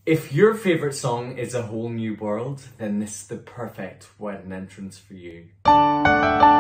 If your favourite song is A Whole New World, then this is the perfect wedding entrance for you.